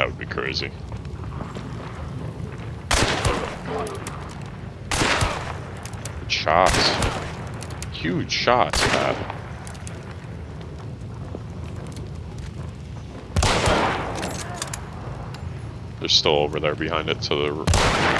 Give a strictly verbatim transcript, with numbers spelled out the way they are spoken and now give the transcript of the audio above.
That would be crazy. Good shots. Huge shots, man. They're still over there behind it, so they're